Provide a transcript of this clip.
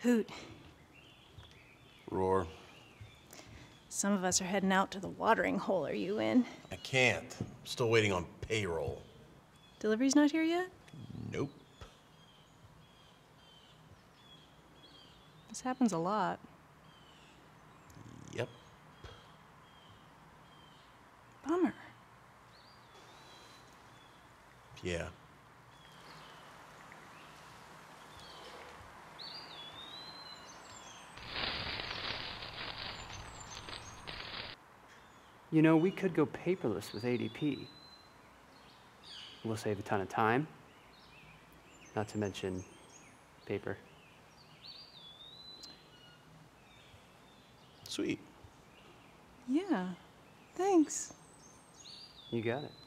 Hoot. Roar. Some of us are heading out to the watering hole. Are you in? I can't. I'm still waiting on payroll. Delivery's not here yet? Nope. This happens a lot. Yep. Bummer. Yeah. You know, we could go paperless with ADP. We'll save a ton of time, not to mention paper. Sweet. Yeah, thanks. You got it.